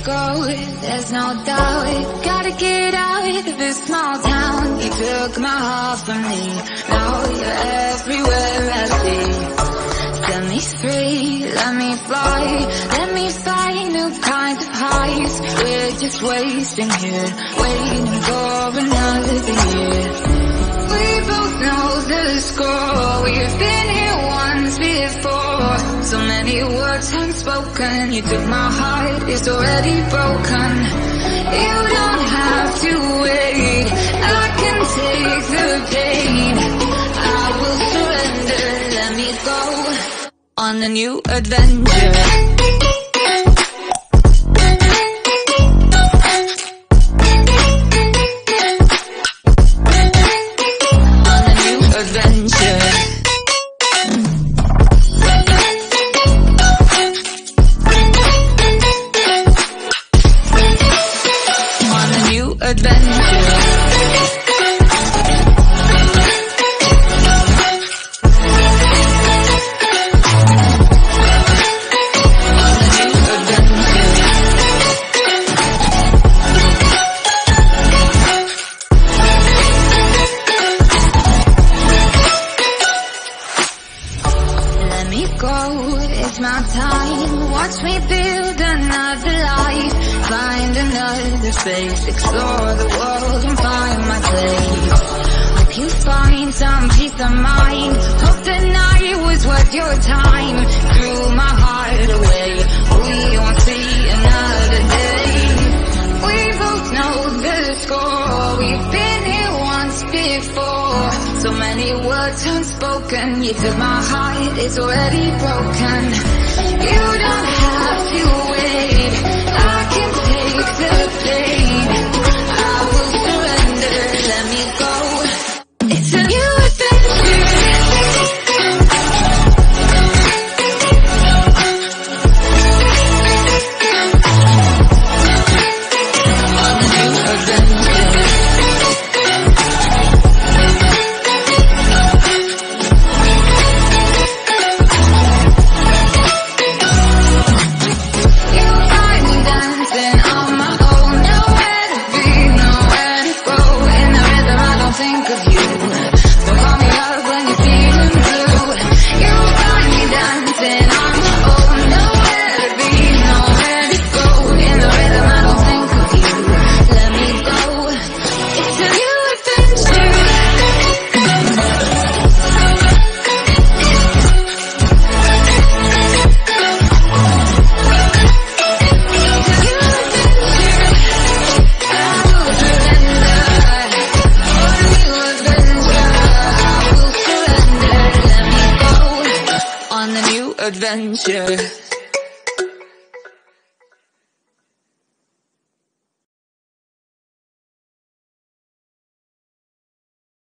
go, there's no doubt. Gotta get out of this small town. You took my heart from me, now you're everywhere I see. Set me free, let me fly, let me find new kinds of highs. We're just wasting here, waiting for another year. We both know the score, we've been here once before. So many words unspoken, you took my heart, it's already broken. You don't have to wait, I can take the pain. I will surrender, let me go on a new adventure. It's my time, watch me build another life. Find another space, explore the world and find my place. Hope you find some peace of mind. Hope the night was worth your time. Threw my heart away, we won't see another day. We both know the score, we've been here once before. So many words unspoken, you took my heart, it's already broken. You don't have to wait, I can take the pain. I will surrender, let me go. It's a new adventure.